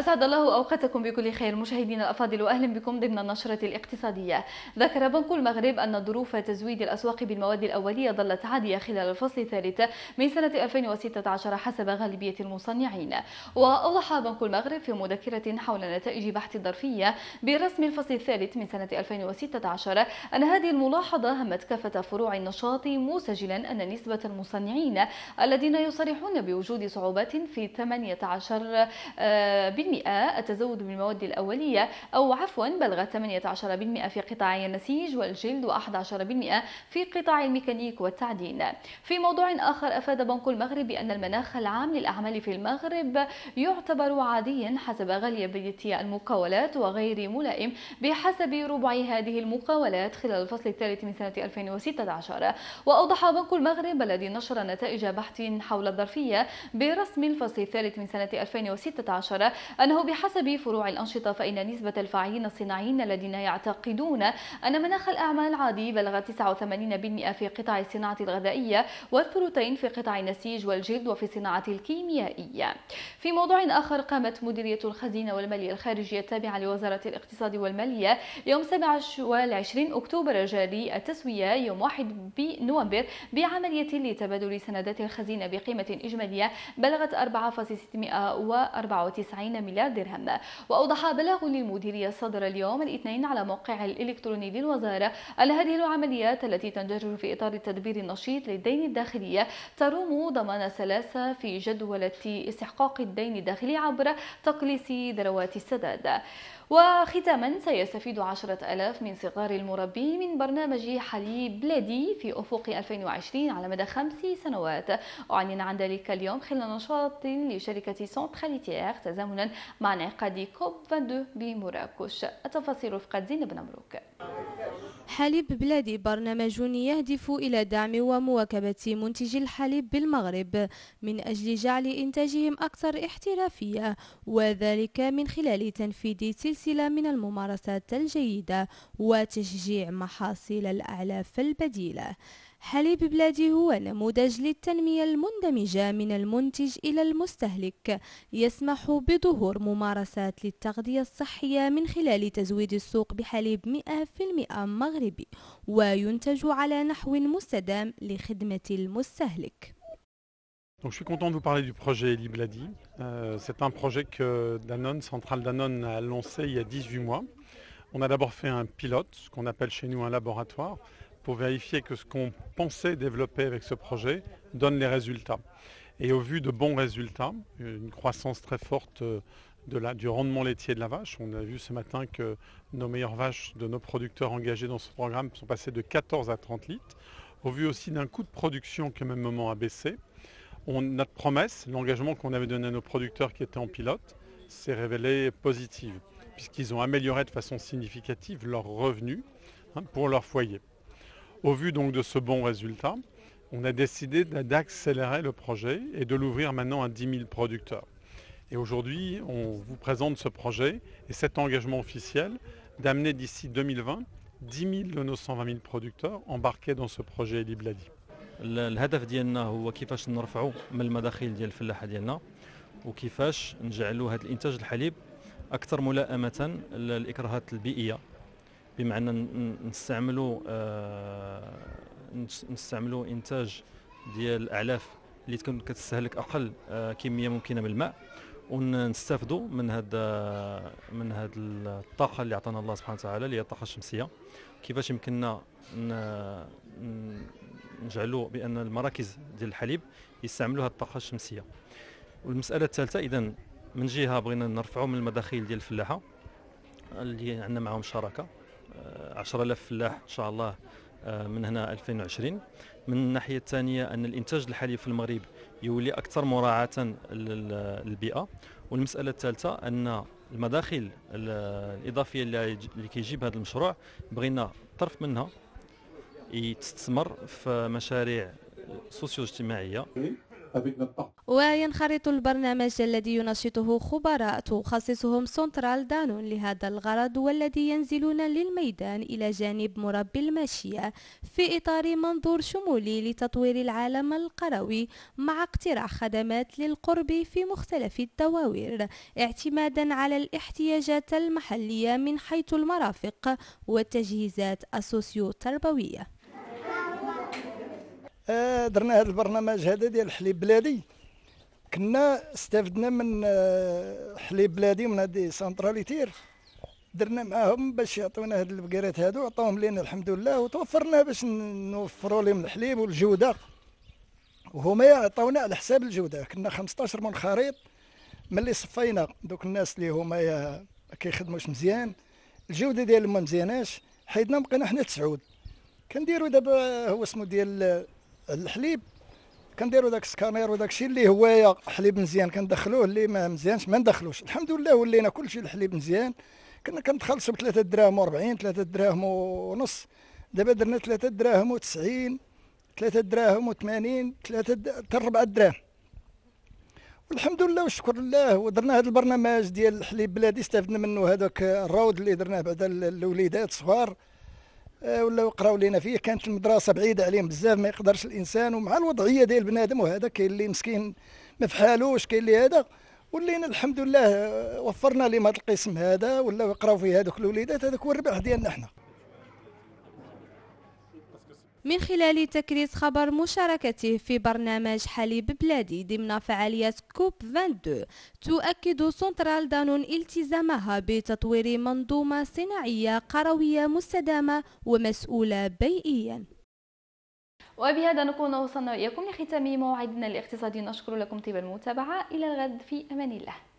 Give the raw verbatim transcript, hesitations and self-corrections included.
أسعد الله أوقاتكم بكل خير مشاهدينا الأفاضل، وأهلا بكم ضمن النشرة الاقتصادية. ذكر بنك المغرب أن ظروف تزويد الأسواق بالمواد الأولية ظلت عادية خلال الفصل الثالث من سنة ألفين وستة عشر حسب غالبية المصنعين. وأوضح بنك المغرب في مذكرة حول نتائج بحث الظرفية برسم الفصل الثالث من سنة ألفين وستة عشر أن هذه الملاحظة همت كافة فروع النشاط، مسجلا أن نسبة المصنعين الذين يصرحون بوجود صعوبات في ثمانية عشر بالمئة التزود بالمواد الأولية، أو عفوا بلغت ثمانية عشر بالمئة في قطاع النسيج والجلد وأحد عشر بالمئة في قطاع الميكانيك والتعدين. في موضوع آخر، أفاد بنك المغرب بأن المناخ العام للأعمال في المغرب يعتبر عاديا حسب غالبية المقاولات وغير ملائم بحسب ربع هذه المقاولات خلال الفصل الثالث من سنة ألفين وستة عشر. وأوضح بنك المغرب الذي نشر نتائج بحث حول الظرفية برسم الفصل الثالث من سنة ألفين وستة عشر أنه بحسب فروع الأنشطة فإن نسبة الفاعلين الصناعيين الذين يعتقدون أن مناخ الأعمال عادي بلغت تسعة وثمانين بالمئة في قطاع الصناعة الغذائية والثلثين في قطاع النسيج والجلد وفي الصناعة الكيميائية. في موضوع آخر، قامت مديرية الخزينة والمالية الخارجية التابعة لوزارة الاقتصاد والمالية يوم سبعة وعشرين أكتوبر الجاري التسوية يوم واحد نوفمبر بعملية لتبادل سندات الخزينة بقيمة إجمالية بلغت أربعة فاصلة ستمئة وأربعة وتسعين مليار درهم. وأوضح بلاغ للمديرية صدر اليوم الاثنين على موقعها الإلكتروني للوزارة أن هذه العمليات التي تندرج في إطار التدبير النشيط للدين الداخلي تروم ضمان سلاسة في جدولة استحقاق الدين الداخلي عبر تقليص ذروات السداد. وختاما، سيستفيد عشرة آلاف من صغار المربين من برنامج حليب بلادي في أفق ألفين وعشرين على مدى خمس سنوات. أعلن عن ذلك اليوم خلال نشاط لشركة سنتراليتير تزامنا مع انعقاد كوب اثنين وعشرين بمراكش. التفاصيل رفقة زينب نمروك. حليب بلادي برنامج يهدف إلى دعم ومواكبة منتجي الحليب بالمغرب من أجل جعل إنتاجهم أكثر احترافية، وذلك من خلال تنفيذ سلسلة من الممارسات الجيدة وتشجيع محاصيل الأعلاف البديلة. حليب بلادي هو نموذج للتنمية المندمجة من المنتج إلى المستهلك، يسمح بظهور ممارسات للتغذية الصحية من خلال تزويد السوق بحليب مئة بالمئة مغربي وينتج على نحو مستدام لخدمة المستهلك. Donc, je suis content de vous parler du projet Eli Bladi. Euh, c'est un projet que Danone, Centrale Danone, a lancé il y a dix-huit mois. On a d'abord fait un pilote, ce qu'on appelle chez nous un laboratoire, pour vérifier que ce qu'on pensait développer avec ce projet donne les résultats. Et au vu de bons résultats, une croissance très forte de la, du rendement laitier de la vache, on a vu ce matin que nos meilleures vaches de nos producteurs engagés dans ce programme sont passées de quatorze à trente litres. Au vu aussi d'un coût de production qui au même moment a baissé, on, notre promesse, l'engagement qu'on avait donné à nos producteurs qui étaient en pilote, s'est révélé positive, puisqu'ils ont amélioré de façon significative leurs revenus hein, pour leur foyer. Au vu donc de ce bon résultat, on a décidé d'accélérer le projet et de l'ouvrir maintenant à dix mille producteurs. Et aujourd'hui, on vous présente ce projet et cet engagement officiel d'amener d'ici deux mille vingt dix mille de nos cent vingt mille producteurs embarqués dans ce projet Eli Bladi. الهدف ديالنا هو كيفاش نرفعوا من المداخيل ديال الفلاحه ديالنا وكيفاش نجعلوا هذا الانتاج الحليب اكثر ملائمه للاكراهات البيئيه، بمعنى نستعملوا آه نستعملوا انتاج ديال الاعلاف اللي تكون كتستهلك اقل آه كميه ممكنه من الماء، ونستافدوا من هذا من هذه الطاقه اللي عطانا الله سبحانه وتعالى اللي هي الطاقه الشمسيه. كيفاش يمكننا نجعلوا بان المراكز ديال الحليب يستعملوا هذه الطاقه الشمسيه. والمساله الثالثه، اذا من جهه بغينا نرفعوا من المداخيل ديال الفلاحه اللي عندنا معهم شراكه عشرة آلاف فلاح ان شاء الله من هنا ألفين وعشرين. من الناحيه الثانيه ان الانتاج الحليب في المغرب يولي اكثر مراعاه للبيئه. والمساله الثالثه ان المداخيل الاضافيه اللي كيجيب هذا المشروع بغينا طرف منها يستثمر في مشاريع سوسيو اجتماعيه. وينخرط البرنامج الذي ينشطه خبراء تخصصهم سنترال دانون لهذا الغرض، والذي ينزلون للميدان إلى جانب مربي الماشية في إطار منظور شمولي لتطوير العالم القروي مع اقتراح خدمات للقرب في مختلف الدواوير اعتمادا على الاحتياجات المحلية من حيث المرافق والتجهيزات السوسيو تربوية. درنا هذا البرنامج هذا ديال حليب بلادي، كنا استفدنا من حليب بلادي من هذه سنتراليتير، درنا معاهم باش يعطونا هاد البقيرات هادو، عطاوهم لينا الحمد لله وتوفرنا باش نوفروا لهم الحليب والجوده، وهما يعطونا على حساب الجوده. كنا خمسطاش منخرط ملي صفينا دوك الناس اللي هما ما كيخدموش مزيان، الجوده ديالهم ما مزياناش، حيدنا بقينا حنا تسعود. كنديروا دابا هو اسمه ديال الحليب، كنديروا داك السكانير وداك الشيء اللي هو حليب مزيان كندخلوه، اللي ما مزيانش ما ندخلوش. الحمد لله ولينا كلشي الحليب مزيان، كنا كنتخلصوا ب ثلاثة دراهم وأربعين، ثلاثة دراهم ونص، دابا درنا ثلاثة دراهم وتسعين، ثلاثة دراهم وثمانين، ثلاثة حتى أربعة دراهم، والحمد لله والشكر لله. ودرنا هذا البرنامج ديال الحليب بلادي، استفدنا منه هذاك الروض اللي درناه بعد الوليدات صغار ولاو يقراو لينا فيه. كانت المدرسه بعيده عليهم بزاف، ما يقدرش الانسان، ومع الوضعيه ديال بنادم وهذا كاين اللي مسكين ما فحالوش، كاين اللي هذا، ولينا الحمد لله وفرنا لهم هذا القسم هذا ولاو يقراو فيه هذوك الوليدات. هذاك هو الربح ديالنا حنا. من خلال تكريس خبر مشاركته في برنامج حليب بلادي ضمن فعاليات كوب اثنين وعشرين، تؤكد سنترال دانون التزامها بتطوير منظومة صناعية قروية مستدامة ومسؤولة بيئيا. وبهذا نكون وصلنا إليكم لختام موعدنا الاقتصادي، نشكر لكم طيب المتابعة، إلى الغد في أمان الله.